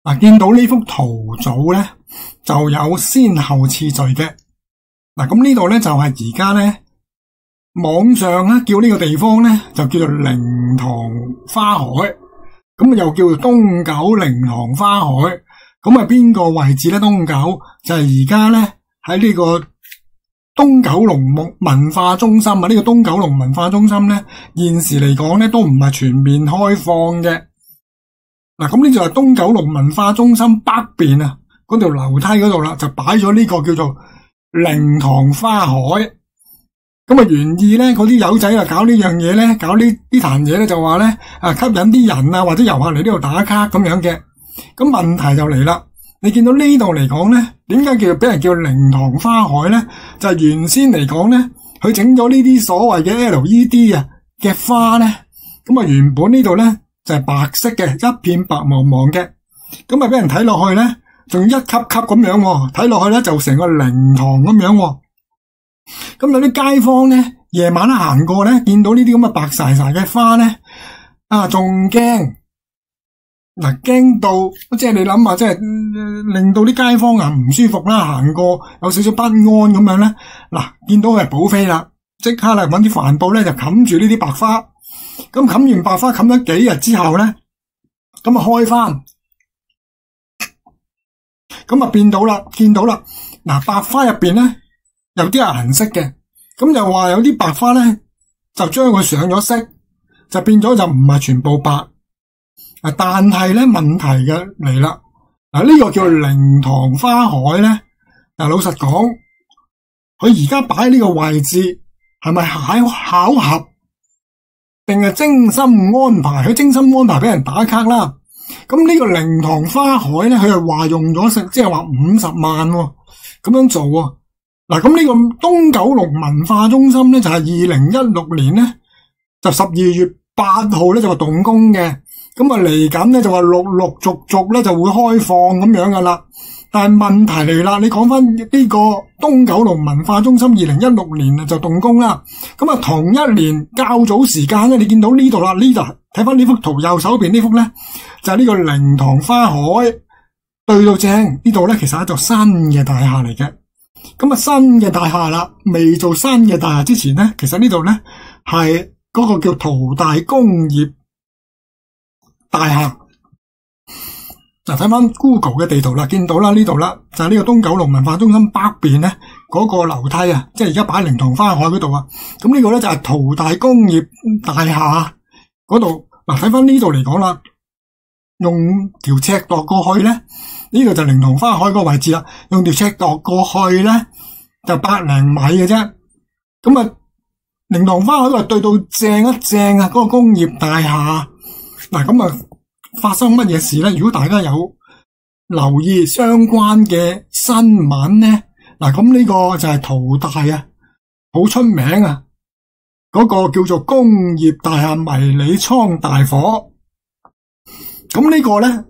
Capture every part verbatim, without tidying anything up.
嗱，見到呢幅圖組咧，就有先後次序嘅。嗱，咁呢度咧就係而家咧網上咧叫呢個地方咧就叫做靈塘花海，咁又叫做東九靈塘花海。咁啊邊個位置咧？東九就係而家咧喺呢個東九龍文化中心啊。呢個東九龍文化中心咧，現時嚟講咧都唔係全面開放嘅。嗱，咁呢就係東九龍文化中心北邊啊，嗰條樓梯嗰度啦，就擺咗呢個叫做靈塘花海。咁啊，原意咧，嗰啲友仔啊搞呢樣嘢咧，搞呢啲壇嘢咧，就話咧啊吸引啲人啊或者遊客嚟呢度打卡咁樣嘅。咁問題就嚟啦，你見到呢度嚟講咧，點解叫俾人叫靈塘花海咧？就係原先嚟講咧，佢整咗呢啲所謂嘅 L E D 啊嘅花咧，咁啊原本呢度咧就係白色嘅，一片白茫茫嘅，咁啊俾人睇落去咧，仲一級級咁樣，睇落去咧就成個靈堂咁樣。咁有啲街坊咧，夜晚咧行過咧，見到呢啲咁嘅白晒晒嘅花咧，啊仲驚，嗱驚到，即係你諗下，即係、嗯、令到啲街坊啊唔舒服啦，行過有少少不安咁樣咧，嗱見到佢係寶飛啦，即刻嚟搵啲帆布咧就冚住呢啲白花，咁冚完白花冚咗幾日之後咧，咁啊開翻，咁啊變到啦，見到啦，嗱白花入邊咧。有啲顏色嘅，咁又話有啲白花咧，就將佢上咗色，就變咗就唔係全部白。啊，但係咧問題嘅嚟啦，嗱、這、呢個叫靈塘花海咧，嗱老實講，佢而家擺呢個位置係咪巧巧合，定係精心安排？佢精心安排俾人打卡啦。咁呢個靈塘花海咧，佢係話用咗成，即係話五十萬咁、哦、樣做啊、哦。嗱，咁呢個東九龍文化中心咧，就係二零一六年咧，就十二月八號咧就話動工嘅，咁啊嚟緊咧就話陸陸續續咧就會開放咁樣噶啦。但係問題嚟啦，你講翻呢個東九龍文化中心二零一六年啊就動工啦，咁啊同一年較早時間咧，你見到呢度啦，呢度睇翻呢幅圖右手邊呢幅咧，就係呢個靈塘花海對到正呢度咧，其實係一座新嘅大廈嚟嘅。咁啊，新嘅大廈啦，未做新嘅大廈之前咧，其實呢度咧係嗰個叫淘大工業大廈。嗱，睇翻 Google 嘅地圖啦，見到啦呢度啦，就係呢個東九龍文化中心北邊咧嗰個樓梯啊，即係而家擺靈塘花海嗰度啊。咁呢個咧就係淘大工業大廈嗰度。嗱，睇翻呢度嚟講啦，用條尺度過去咧。呢度就靈塘花海個位置啦，用條尺度過去咧就百零米嘅啫。咁啊，靈塘花海都係對到正一正啊！嗰個工業大廈嗱，咁啊發生乜嘢事咧？如果大家有留意相關嘅新聞咧，嗱咁呢個就係淘大啊，好出名啊！嗰個叫做工業大廈迷你倉大火，咁呢個咧。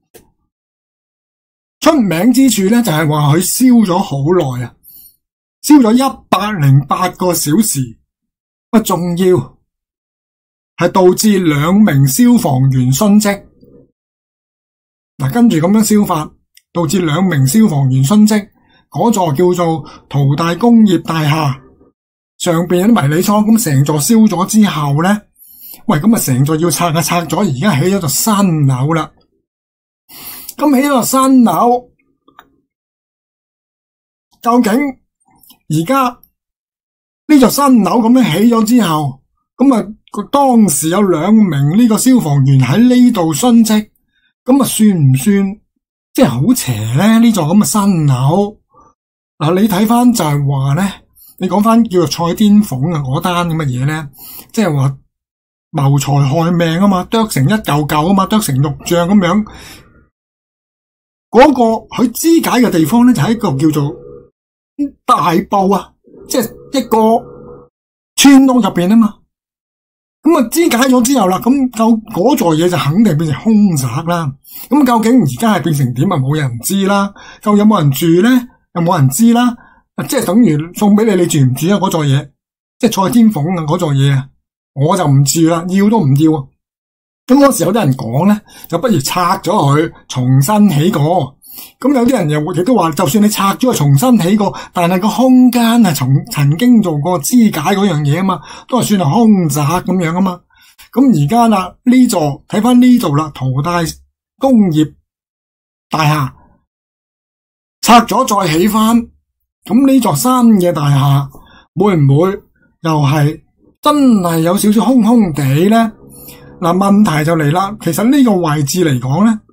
出名之處咧，就係話佢燒咗好耐啊，燒咗一百零八個小時，不仲要係導致兩名消防員殉職。嗱，跟住咁樣燒法，導致兩名消防員殉職。嗰座叫做淘大工業大廈上邊有啲迷你倉，咁成座燒咗之後咧，喂，咁啊成座要拆啊拆咗，而家起咗座新樓啦。咁起咗新樓，究竟而家呢座新樓咁樣起咗之後，咁啊當時有兩名呢個消防員喺呢度殉職，咁啊算唔算即係好邪咧？呢座咁嘅新樓，嗱你睇翻就係話咧，你講翻叫做蔡天鳳啊嗰單咁嘅嘢咧，即係話謀財害命啊嘛，剁成一嚿嚿啊嘛，剁成肉醬咁樣。嗰個佢肢解嘅地方咧，就喺一個叫做大埔啊，即係一個村屋入邊啊嘛。咁啊肢解咗之後啦，咁就嗰座嘢就肯定變成凶宅啦。咁究竟而家係變成點啊？冇人知啦。究竟有冇人住咧？又冇人知啦。即係等於送俾你，你住唔住啊？嗰座嘢，即係蔡天鳳啊嗰座嘢啊，我就唔住啦，要都唔要啊。 咁嗰時有啲人講咧，就不如拆咗佢，重新起過。咁有啲人又亦都話，就算你拆咗佢重新起過，但係個空間係從曾經做過肢解嗰樣嘢啊嘛，都係算係空宅咁樣啊嘛。咁而家啦，呢座睇翻呢度啦，淘大工業大廈拆咗再起翻，咁呢座新嘅大廈會唔會又係真係有少少空空地咧？嗱，問題就嚟啦。其實呢個位置嚟講咧，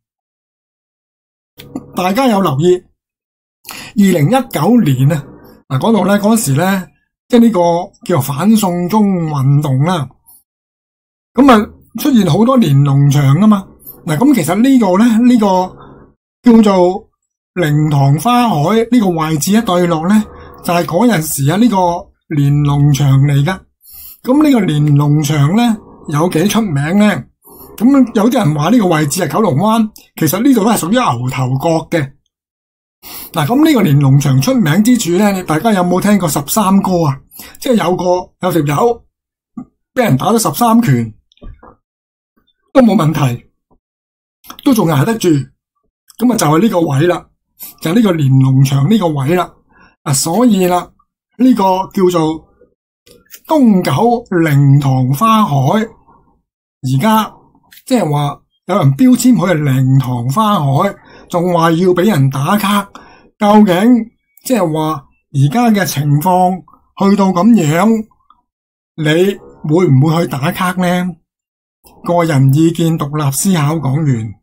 大家有留意二零一九年啊，嗱嗰度咧嗰時咧，即係呢個叫做反送中運動啦，咁啊出現好多連儂牆啊嘛。嗱，咁其實呢個咧呢個叫做靈堂花海呢個位置一對落咧，就係嗰陣時啊呢個連儂牆嚟噶。咁呢個連儂牆咧有幾出名咧？咁有啲人話呢個位置係九龍灣，其實呢度都係屬於牛頭角嘅。嗱，咁呢個連儂牆出名之處咧，大家有冇聽過十三哥啊？即係有個有條友俾人打咗十三拳都冇問題，都仲捱得住。咁啊就係呢個位啦，就係呢個連儂牆呢個位啦。啊，所以啦，呢個叫做東九靈堂花海，而家即係話有人標籤佢係靈堂花海，仲話要俾人打卡。究竟即係話而家嘅情況去到咁樣，你會唔會去打卡呢？個人意見獨立思考，講完。